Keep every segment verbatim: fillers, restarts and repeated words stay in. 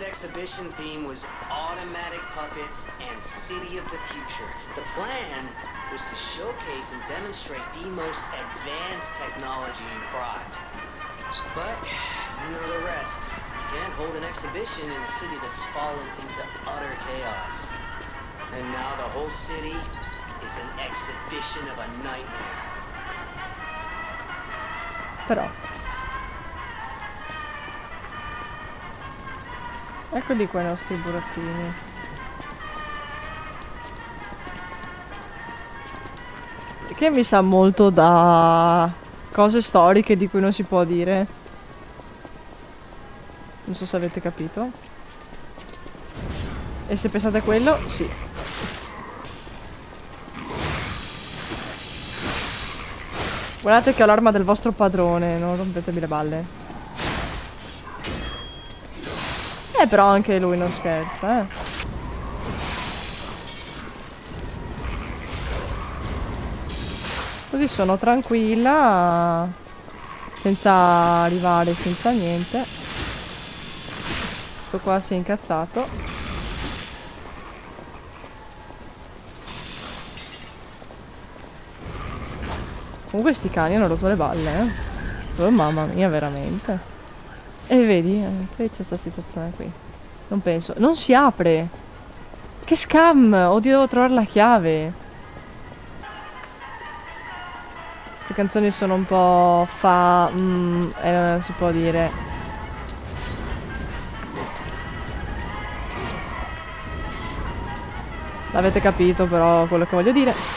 exhibition theme was automatic puppets and City of the Future. The plan was to showcase and demonstrate the most advanced technology in Krat. But, you know the rest. You can't hold an exhibition in a city that's fallen into utter chaos. And now the whole city is an exhibition of a nightmare. Però eccoli qua i nostri burattini. Che mi sa molto da cose storiche di cui non si può dire. Non so se avete capito. E se pensate a quello, sì. Guardate che ho l'arma del vostro padrone, non rompetemi le balle. Eh, però anche lui non scherza, eh. Così sono tranquilla, senza rivale, senza niente. Questo qua si è incazzato. Comunque sti cani hanno rotto le balle, eh. Oh mamma mia, veramente. E vedi, qui c'è sta situazione qui. Non penso. Non si apre. Che scam. Oddio, devo trovare la chiave. Queste canzoni sono un po' fa... Mm, eh, non si può dire. L'avete capito però quello che voglio dire.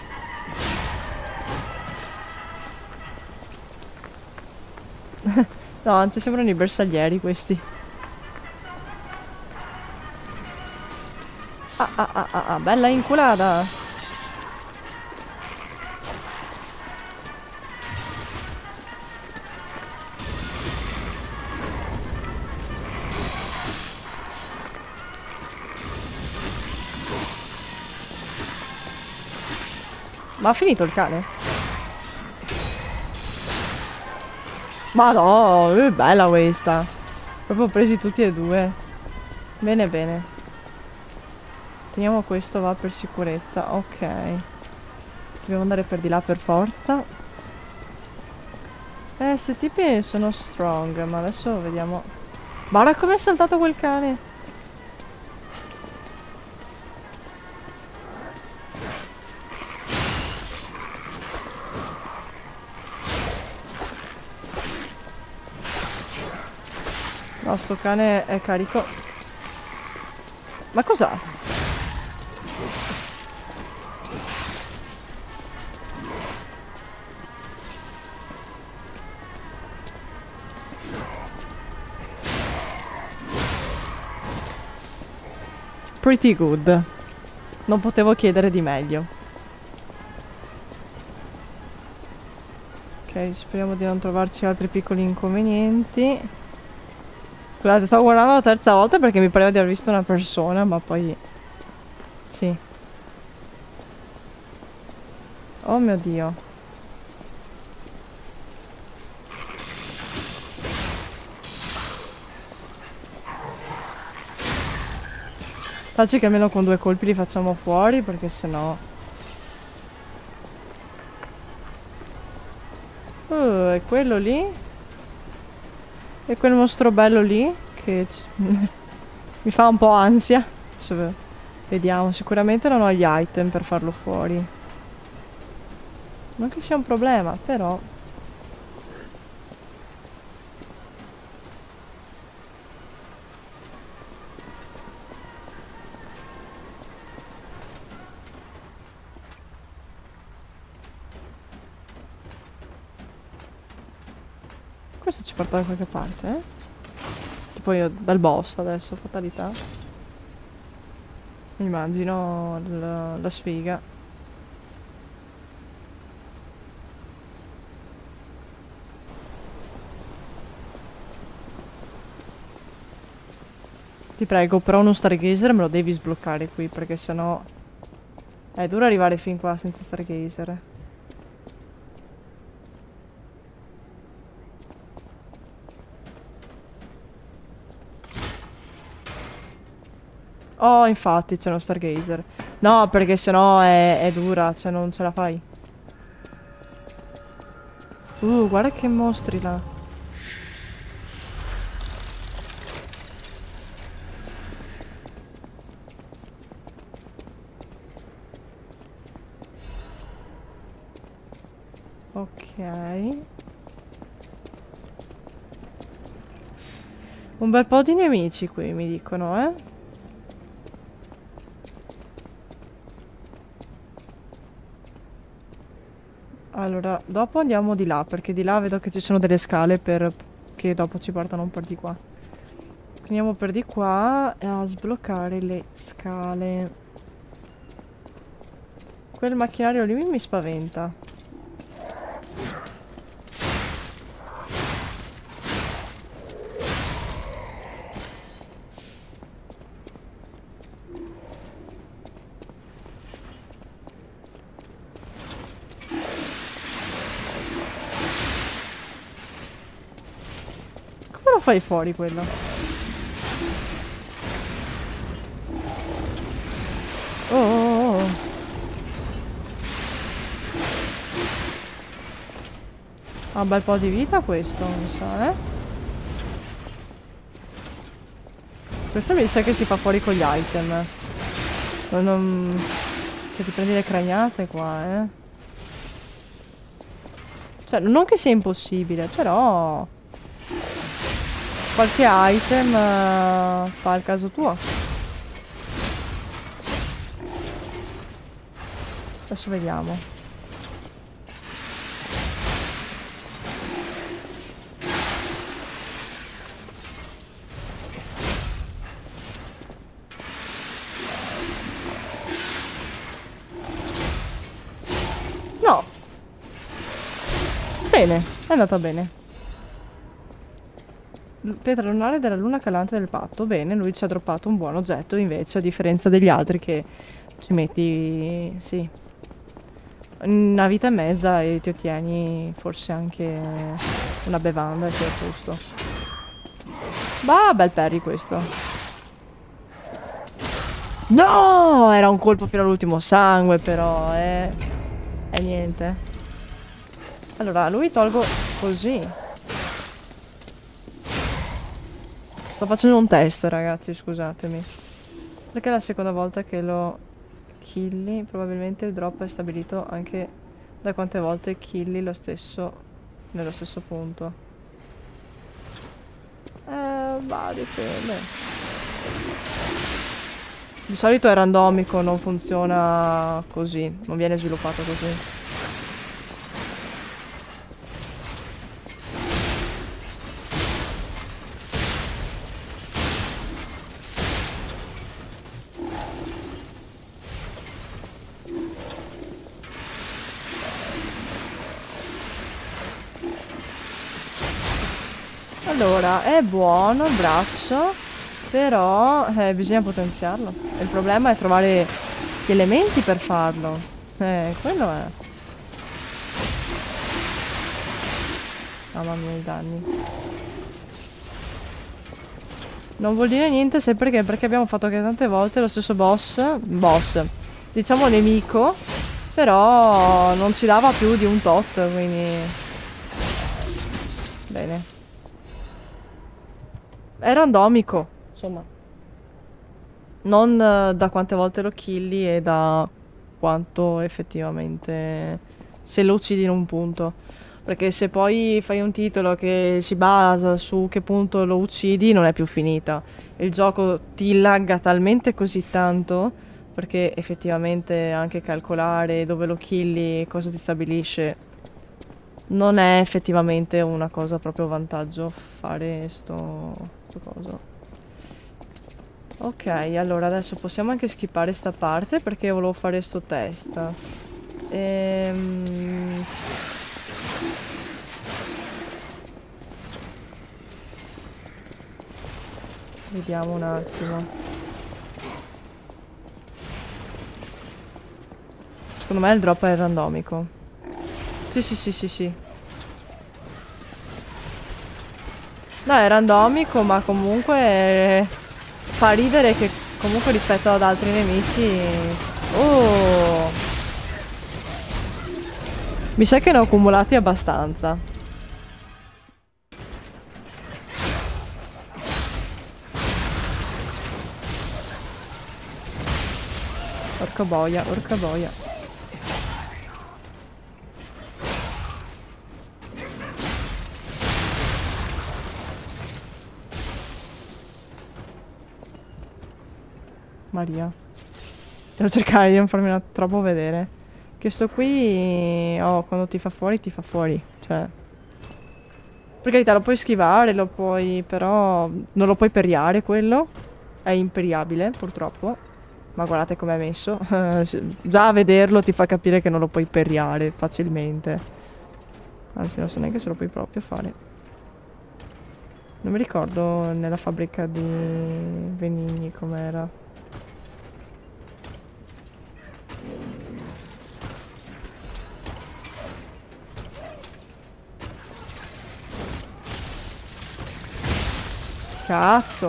No, anzi sembrano i bersaglieri questi. Ah ah ah ah, ah bella inculata. Ma ha finito il cane? Ma no, è bella questa. Proprio presi tutti e due. Bene, bene. Teniamo questo, va per sicurezza. Ok. Dobbiamo andare per di là per forza. Eh, sti tipi sono strong, ma adesso vediamo. Guarda come è saltato quel cane. No, sto cane è carico. Ma cos'ha? Pretty good. Non potevo chiedere di meglio. Ok, speriamo di non trovarci altri piccoli inconvenienti. Scusate, stavo guardando la terza volta perché mi pareva di aver visto una persona, ma poi... Sì. Oh mio Dio. Facci che almeno con due colpi li facciamo fuori, perché sennò... Uh, è quello lì? E quel mostro bello lì che mi fa un po' ansia. Adesso vediamo, sicuramente non ho gli item per farlo fuori. Non che sia un problema, però. Questo ci porta da qualche parte, eh? Tipo io dal boss adesso, fatalità. Immagino la, la sfiga. Ti prego, però uno Stargazer me lo devi sbloccare qui, perché sennò è duro arrivare fin qua senza Stargazer. Oh, infatti c'è uno Stargazer. No, perché sennò è, è dura, cioè non ce la fai. Uh, guarda che mostri là. Ok. Un bel po' di nemici qui, mi dicono, eh. Allora, dopo andiamo di là, perché di là vedo che ci sono delle scale per... che dopo ci portano un po' di qua. Andiamo per di qua a sbloccare le scale. Quel macchinario lì mi spaventa. Come lo fai fuori quello? Oh, oh, oh. Ha un bel po' di vita questo, mi sa, eh? Questo mi sa che si fa fuori con gli item. Non... non... Che ti prendi le craniate qua, eh? Cioè, non che sia impossibile, però... Qualche item uh, fa il caso tuo. Adesso vediamo. No. Bene, è andata bene. Pietra lunare della luna calante del patto. Bene, lui ci ha droppato un buon oggetto invece, a differenza degli altri che ci metti... sì. Una vita e mezza e ti ottieni forse anche una bevanda e sei a posto. Bah, bel parry questo. No! Era un colpo fino all'ultimo sangue però, eh. E niente. Allora, lui tolgo così. Sto facendo un test, ragazzi, scusatemi. Perché è la seconda volta che lo killi, probabilmente il drop è stabilito anche da quante volte killi lo stesso, nello stesso punto. Eh, bah, dipende. Di solito è randomico, non funziona così, non viene sviluppato così. Allora, è buono il braccio, però eh, bisogna potenziarlo. E il problema è trovare gli elementi per farlo. Eh, quello è. Mamma mia, i danni. Non vuol dire niente, sai perché? Perché abbiamo fatto che tante volte lo stesso boss, boss, diciamo nemico, però non ci dava più di un tot, quindi... Bene. È randomico, insomma. Non uh, da quante volte lo killi e da quanto effettivamente se lo uccidi in un punto. Perché se poi fai un titolo che si basa su che punto lo uccidi non è più finita. Il gioco ti lagga talmente così tanto perché effettivamente anche calcolare dove lo killi e cosa ti stabilisce non è effettivamente una cosa proprio vantaggio fare sto... Coso. Ok, allora adesso possiamo anche skippare sta parte perché volevo fare sto test. Ehm... Vediamo un attimo. Secondo me il drop è randomico. Sì, sì, sì, sì, sì. No, è randomico, ma comunque fa ridere che Comunque rispetto ad altri nemici... Oh! Mi sa che ne ho accumulati abbastanza. Porca boia, porca boia. Maria. Devo cercare di non farmi troppo vedere. Che sto qui... Oh, quando ti fa fuori, ti fa fuori. Cioè... Per carità, lo puoi schivare, lo puoi... Però... Non lo puoi periare, quello. È imperiabile, purtroppo. Ma guardate com'è messo. Già a vederlo ti fa capire che non lo puoi periare facilmente. Anzi, non so neanche se lo puoi proprio fare. Non mi ricordo nella fabbrica di Venigni com'era. Cazzo.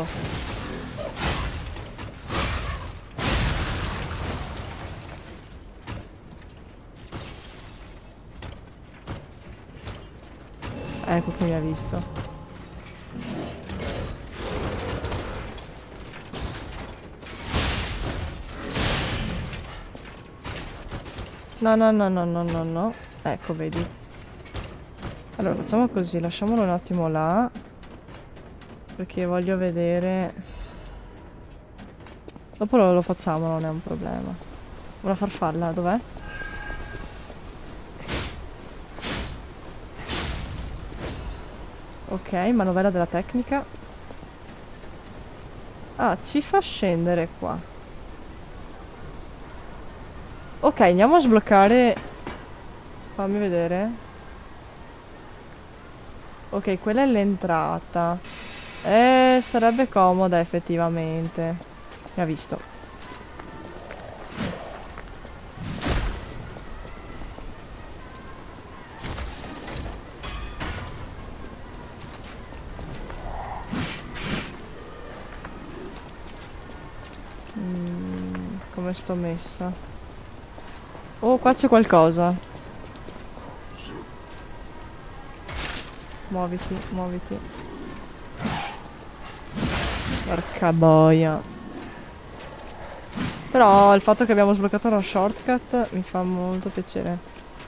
Ecco che mi ha visto. No, no, no, no, no, no, no. Ecco, vedi. Allora, facciamo così, lasciamolo un attimo là. Perché voglio vedere... Dopo lo, lo facciamo, non è un problema. Una farfalla, dov'è? Ok, manovella della tecnica. Ah, ci fa scendere qua. Ok, andiamo a sbloccare... Fammi vedere. Ok, quella è l'entrata. Eh, sarebbe comoda effettivamente. Mi ha visto. Mm, come sto messa? Oh, qua c'è qualcosa. Muoviti, muoviti. Porca boia. Però il fatto che abbiamo sbloccato lo shortcut mi fa molto piacere.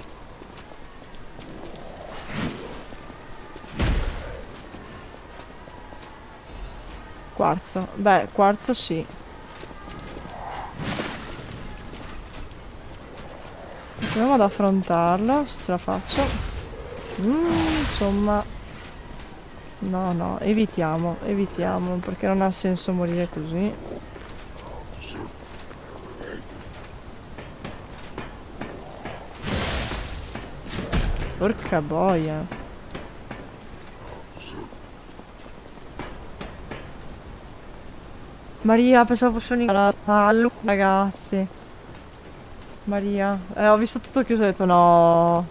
Quarzo. Beh, quarzo sì. Proviamo ad affrontarlo, se ce la faccio. Mm, insomma... No, no, evitiamo, evitiamo, perché non ha senso morire così. Porca boia. Maria, pensavo fosse un pallo, ragazzi. Maria, eh, ho visto tutto chiuso e ho detto no.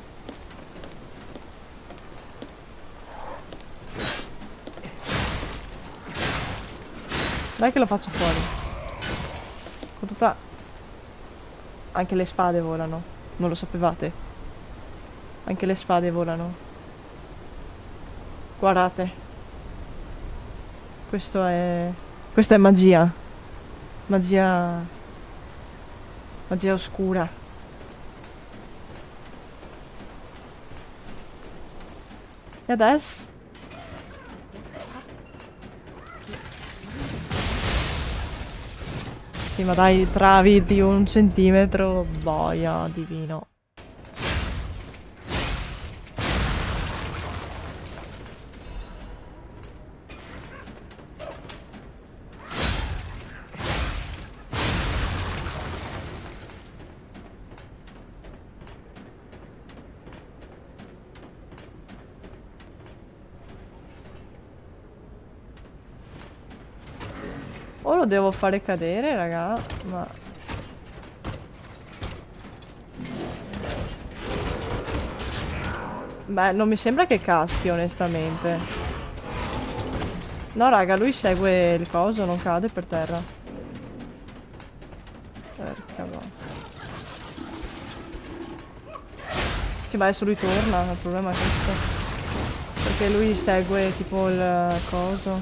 Dai che lo faccio fuori. Con tutta... Anche le spade volano. Non lo sapevate? Anche le spade volano. Guardate. Questo è... Questa è magia. Magia... Magia oscura. E adesso? Sì, ma dai, travi di un centimetro. Boia, divino. O lo devo fare cadere, raga, ma... Beh, non mi sembra che caschi, onestamente. No, raga, lui segue il coso, non cade per terra. Perché va. Sì, ma adesso lui torna, il problema è questo. Perché lui segue tipo il coso.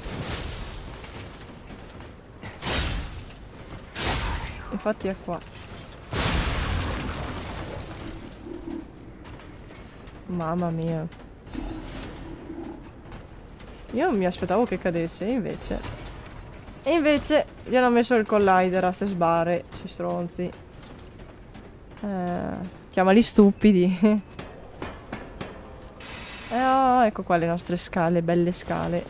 Infatti è qua. Mamma mia. Io non mi aspettavo che cadesse, invece. E invece gli hanno messo il collider a ste sbarre, ci stronzi. Eh, chiamali stupidi. Eh, oh, ecco qua le nostre scale, belle scale.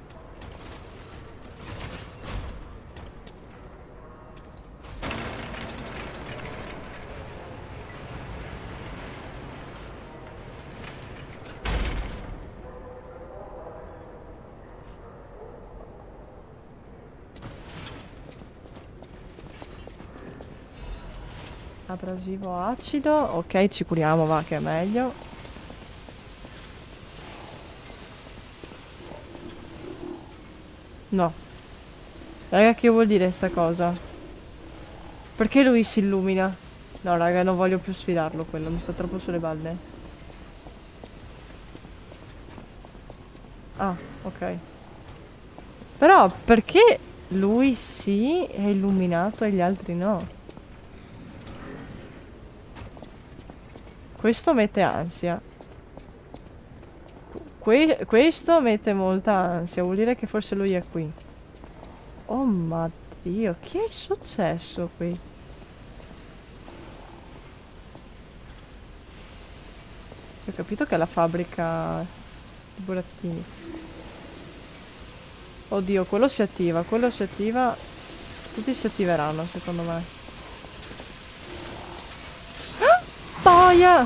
Abrasivo acido, ok, ci curiamo, va che è meglio. No. Raga, che vuol dire sta cosa? Perché lui si illumina? No, raga, non voglio più sfidarlo quello, mi sta troppo sulle balle. Ah, ok. Però, perché lui sì è illuminato e gli altri no? Questo mette ansia. Que questo mette molta ansia, vuol dire che forse lui è qui. Oh mio Dio, che è successo qui? Ho capito che è la fabbrica di burattini. Oddio, quello si attiva, quello si attiva. Tutti si attiveranno, secondo me. Ah! Boia!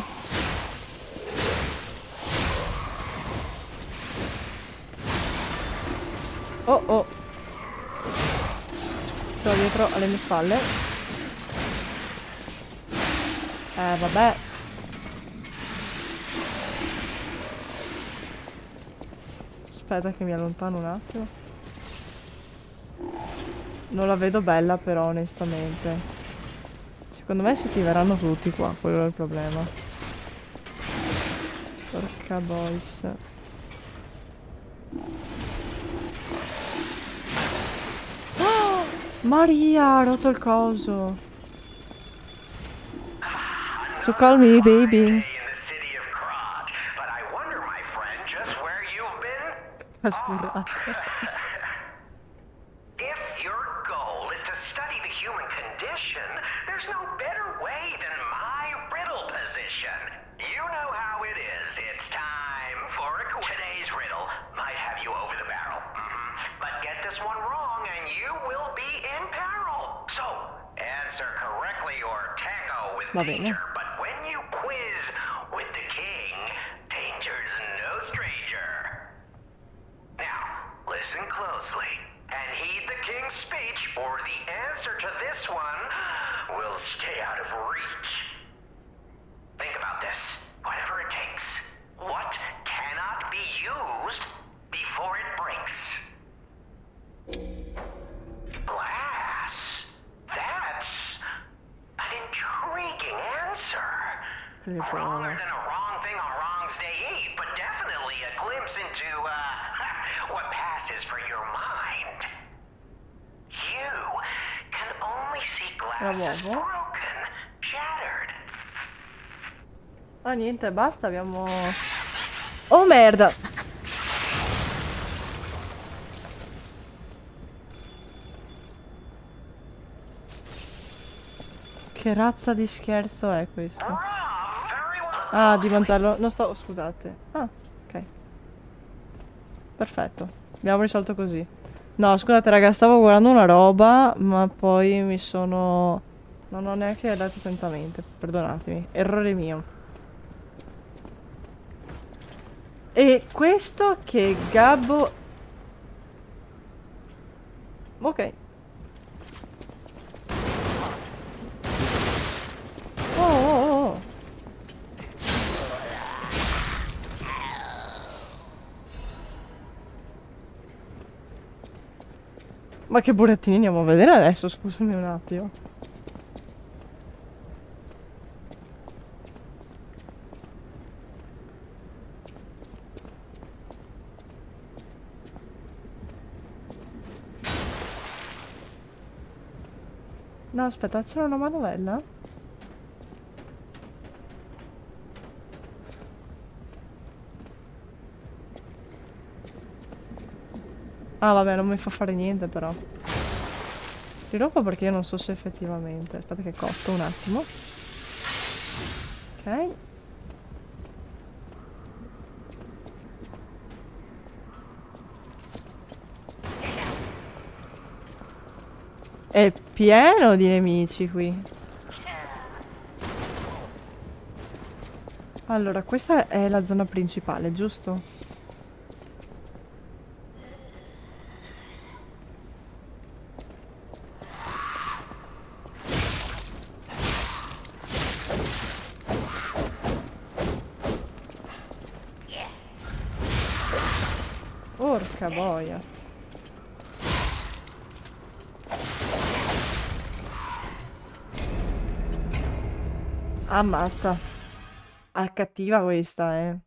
Oh oh. Sono dietro alle mie spalle. Eh, vabbè. Aspetta che mi allontano un attimo. Non la vedo bella però, onestamente. Secondo me si attiveranno tutti qua, quello è il problema. Porca boys. Oh, Maria, ha rotto il coso. So call me baby. Ha spurrato. Va bene. Wronger than a wrong thing on Wrong's Day Eve, but definitely a glimpse into, uh, what passes for your mind. You can only see glasses broken, shattered. Ah, niente, basta, abbiamo... Oh, merda! Che razza di scherzo è questo? Ah, di mangiarlo. Non sto... Scusate. Ah, ok. Perfetto. Abbiamo risolto così. No, scusate raga, stavo guardando una roba, ma poi mi sono... Non ho neanche letto attentamente. Perdonatemi. Errore mio. E questo che Gabbo... Ok. Oh, oh, oh. Ma che burattini andiamo a vedere adesso? Scusami un attimo. No, aspetta, c'era una manovella? Ah, vabbè, non mi fa fare niente, però. Sviluppo perché io non so se effettivamente... Aspetta che cotto un attimo. Ok. È pieno di nemici qui. Allora, questa è la zona principale, giusto? Porca boia. Ammazza. Ah, cattiva questa, eh.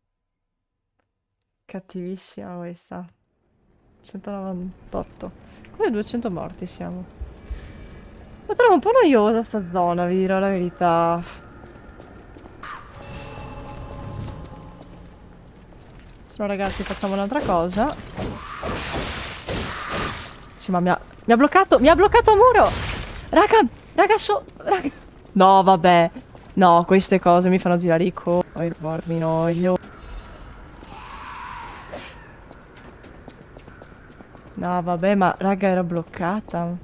Cattivissima questa. centonovantotto. Come duecento morti siamo. La trovo un po' noiosa sta zona, vi dirò la verità. Se no ragazzi facciamo un'altra cosa. Sì, ma mi ha, mi ha bloccato, mi ha bloccato a muro! Raga, raga, so, raga. No, vabbè. No, queste cose mi fanno girare i co... Pormi noio. No, vabbè, ma raga, era bloccata.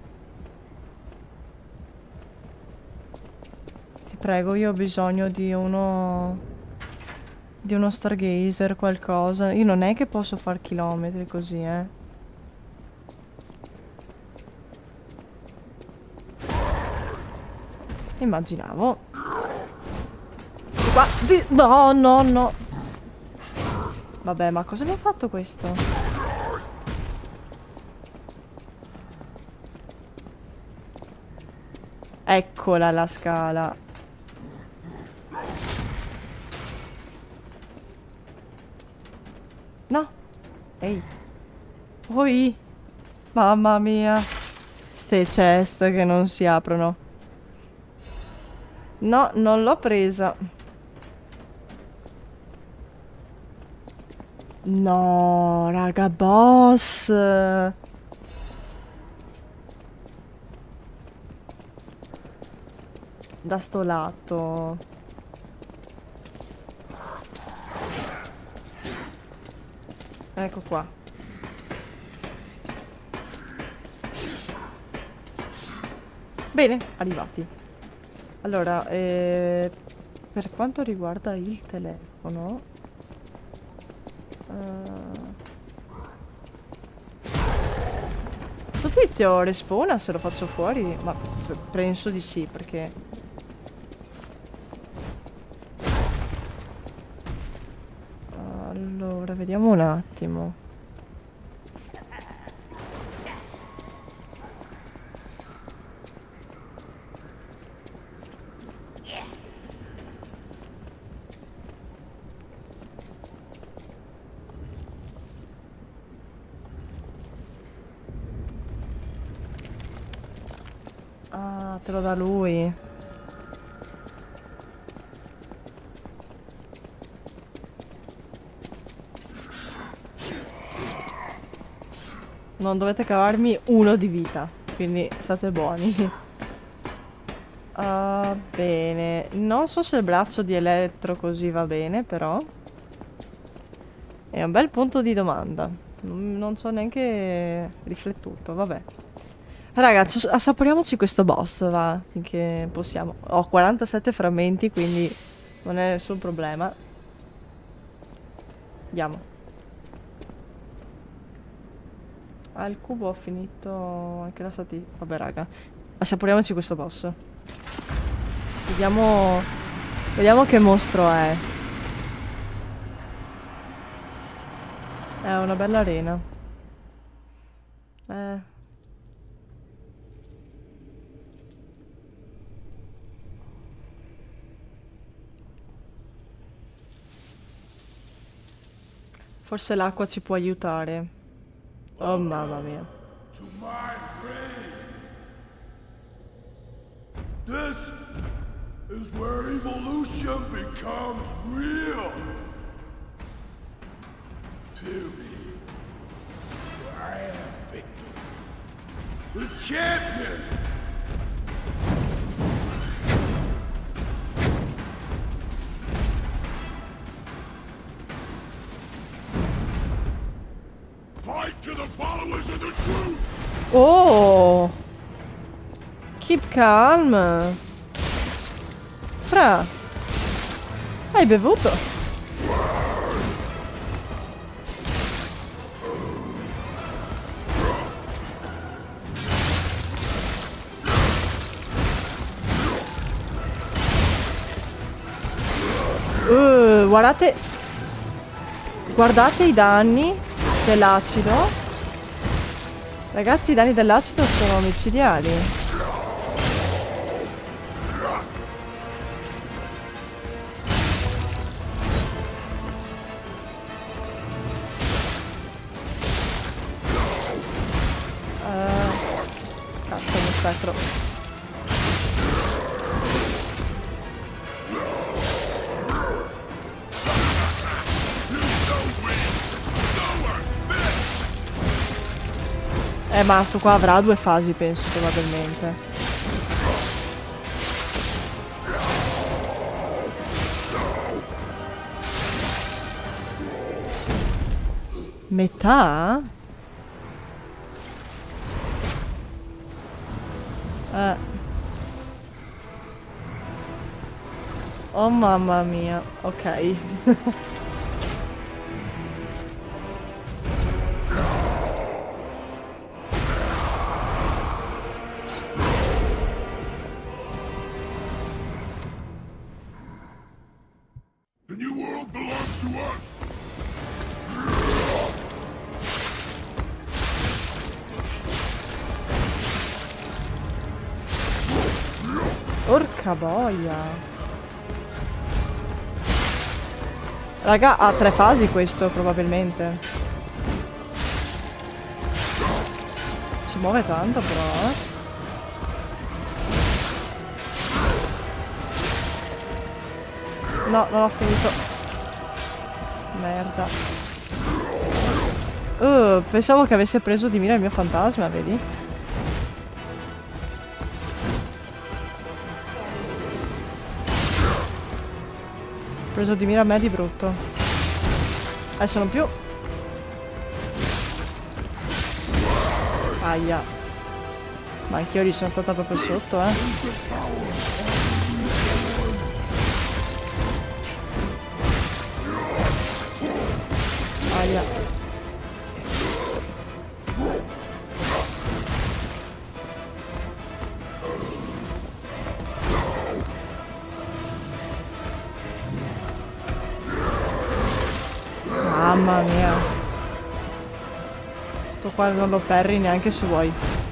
Ti prego, io ho bisogno di uno... Di uno Stargazer, qualcosa. Io non è che posso far chilometri così, eh. Immaginavo. Qua. Di... No, no, no. Vabbè, ma cosa mi ha fatto questo? Eccola la scala. No. Ehi. Oi. Mamma mia. Ste chest che non si aprono. No, non l'ho presa. No, raga, boss. Da sto lato. Ecco qua. Bene, arrivati. Allora, eh, per quanto riguarda il telefono... Uh, questo tizio respawna se lo faccio fuori? Ma penso di sì, perché... Allora, vediamo un attimo. Ah, te lo dà lui. Non dovete cavarmi uno di vita, quindi state buoni. Ah, bene. Non so se il braccio di elettro così va bene, però. È un bel punto di domanda. Non, non ci ho neanche riflettuto, vabbè. Ragazzi, assaporiamoci questo boss, va, finché possiamo. Ho quarantasette frammenti, quindi non è nessun problema. Andiamo. Ah, il cubo ho finito anche la stati... Vabbè, raga. Assaporiamoci questo boss. Vediamo... Vediamo che mostro è. È una bella arena. Eh... Forse l'acqua ci può aiutare. Oh mamma mia. This is where evolution becomes real. Fury. I am Victor. The champion. Fight to the followers of the truth. Oh! Keep calm. Fra. Hai bevuto? Uh, guardate. Guardate i danni dell'acido. Ragazzi, i danni dell'acido sono micidiali. Uh, cazzo, uno spettro. Eh, ma sto qua avrà due fasi, penso, probabilmente. Metà? Eh. Oh mamma mia, ok. The new world belongs to us. Porca boia. Raga, ha tre fasi questo, probabilmente. Si muove tanto, però, eh. No, non ho finito. Merda. Uh, pensavo che avesse preso di mira il mio fantasma, vedi? Preso di mira a me di brutto. Adesso non più. Aia. Ma anch'io gli sono stata proprio sotto, eh. Aia. Mamma mia. Sto qua non lo perri neanche se vuoi.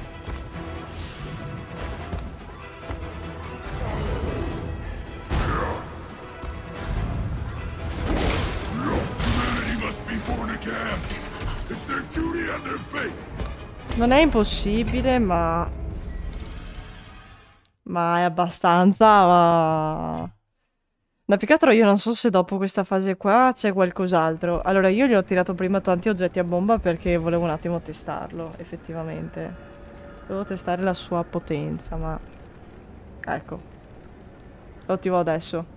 Non è impossibile, ma... Ma è abbastanza... Ma... Da più che altro io non so se dopo questa fase qua c'è qualcos'altro. Allora io gli ho tirato prima tanti oggetti a bomba perché volevo un attimo testarlo, effettivamente. Volevo testare la sua potenza, ma... Ecco. Lo attivo adesso.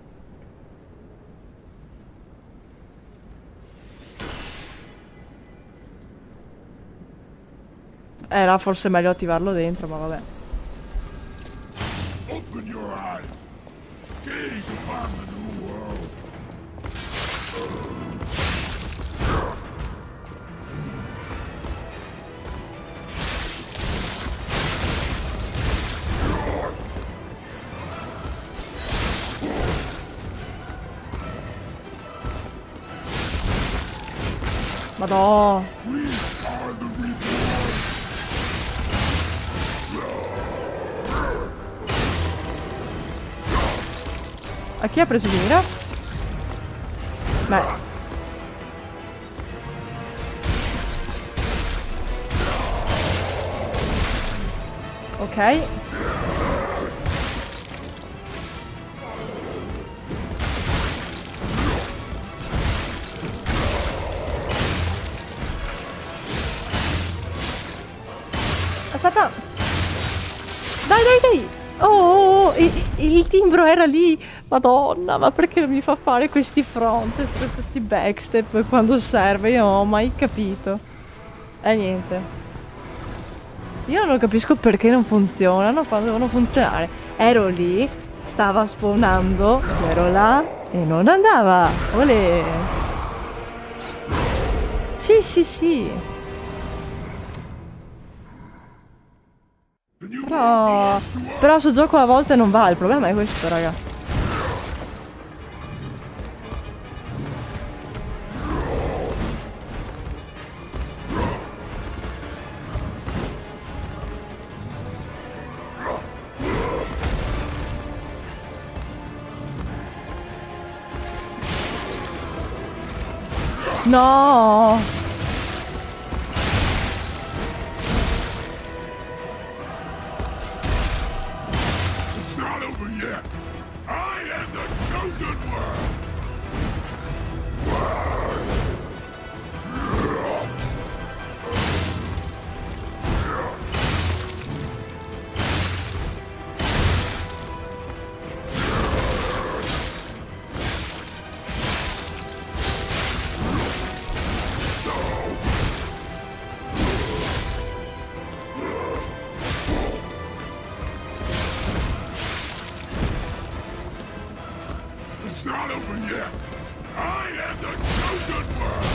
Era forse meglio attivarlo dentro, ma vabbè. Open your eyes. Gaze upon the new world. Madò. We are the reborn. A chi ha preso di mira? Beh. Ok. Oh, il, il timbro era lì! Madonna, ma perché non mi fa fare questi front, questi backstep quando serve? Io non ho mai capito. E niente. Io non capisco perché non funzionano quando devono funzionare. Ero lì, stava spawnando, ero là e non andava. Olè! Sì, sì, sì. Però, però sto gioco a volte non va, il problema è questo, raga. No! It's not over yet. I am the chosen one. It's not over yet. I am the chosen one.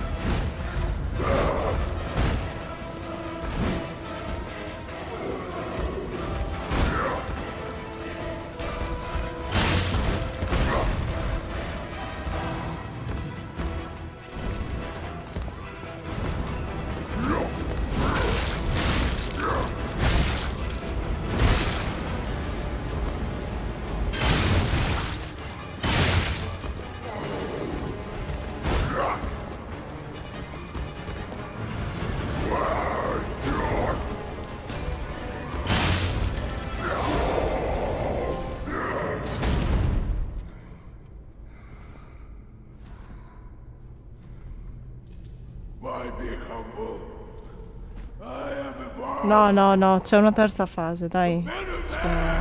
Why be humble? I am evolved. No, no, no, c'è una terza fase, dai. Cioè...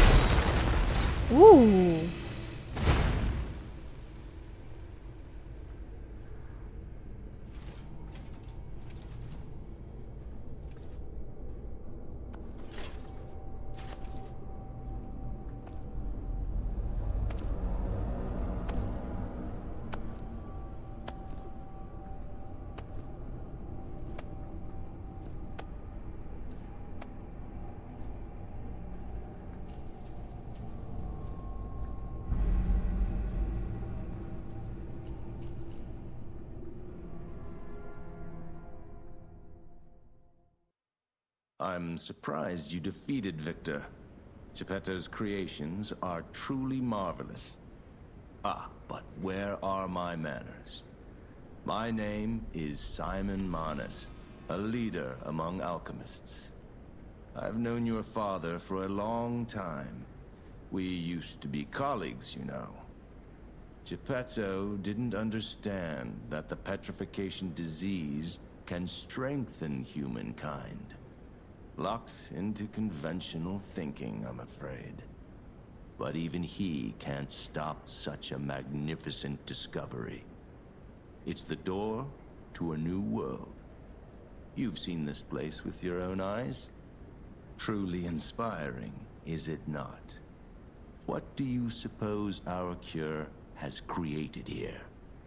Uh! I'm surprised you defeated Victor. Geppetto's creations are truly marvelous. Ah, but where are my manners? My name is Simon Manus, a leader among alchemists. I've known your father for a long time. We used to be colleagues, you know. Geppetto didn't understand that the petrification disease can strengthen humankind. Locked into conventional thinking, I'm afraid. But even he can't stop such a magnificent discovery. It's the door to a new world. You've seen this place with your own eyes. Truly inspiring, is it not? What do you suppose our cure has created here?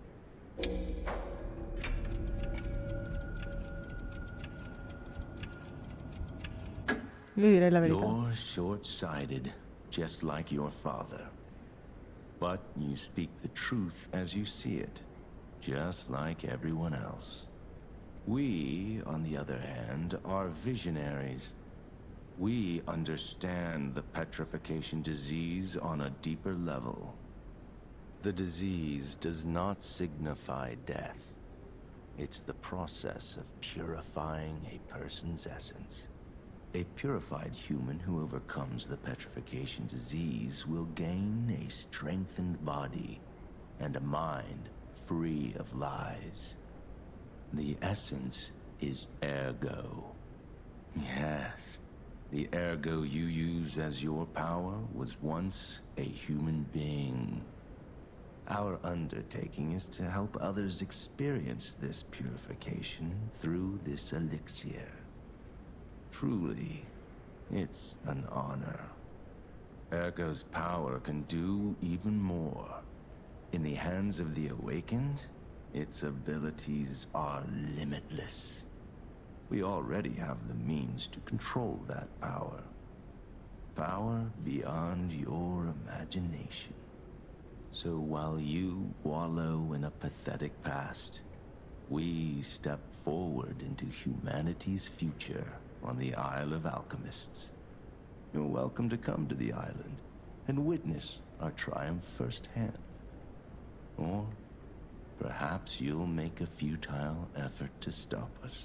Io direi la verità. You're short-sighted, just like your father. But you speak the truth as you see it, just like everyone else. We, on the other hand, are visionaries. We understand the petrification disease on a deeper level. The disease does not signify death. It's the process of purifying a person's essence. A purified human who overcomes the petrification disease will gain a strengthened body and a mind free of lies. The essence is ergo. Yes, The ergo you use as your power was once a human being. Our undertaking is to help others experience this purification through this elixir. Truly, it's an honor. Ergo's power can do even more. In the hands of the Awakened, its abilities are limitless. We already have the means to control that power. Power beyond your imagination. So while you wallow in a pathetic past, we step forward into humanity's future on the Isle of Alchemists. You're welcome to come to the island and witness our triumph firsthand. Or perhaps you'll make a futile effort to stop us.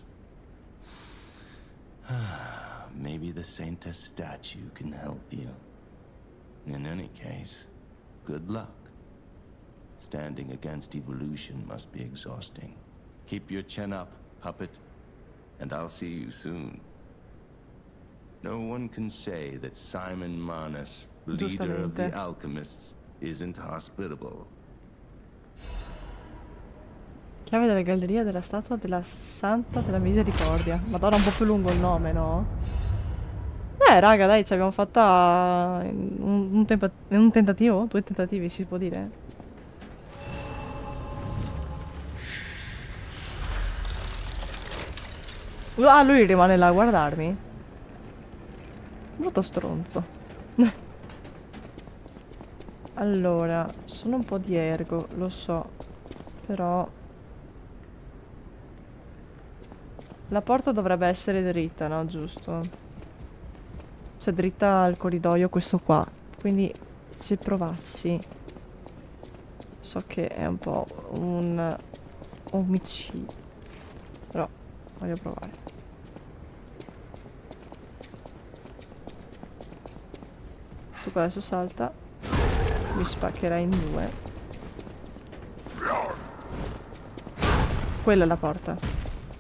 Maybe the Saintess statue can help you. In any case, good luck. Standing against evolution must be exhausting. Keep your chin up, puppet, and I'll see you soon. No one can say that Simon Manus, leader of the Alchemists, isn't hospitable. Chiave della galleria della statua della Santa della Misericordia. Madonna, un po' più lungo il nome, no? Eh, raga, dai, ci abbiamo fatta un, un, tempa- un tentativo? Due tentativi, si può dire? Ah, lui rimane là a guardarmi? Brutto stronzo. Allora, sono un po' di ergo, lo so. Però... la porta dovrebbe essere dritta, no? Giusto? Cioè dritta al corridoio questo qua. Quindi se provassi... so che è un po' un omicidio. Però voglio provare. Tu qua adesso salta. Mi spaccherà in due. Quella è la porta.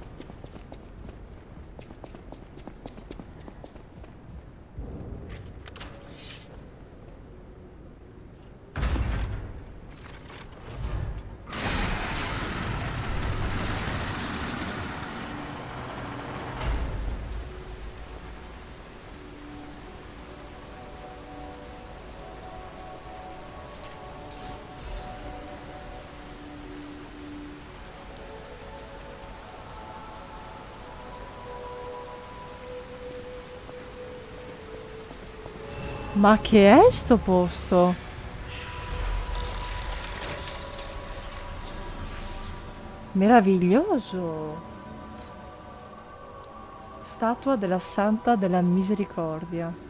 Ma che è sto posto? Meraviglioso! Statua della Santa della Misericordia.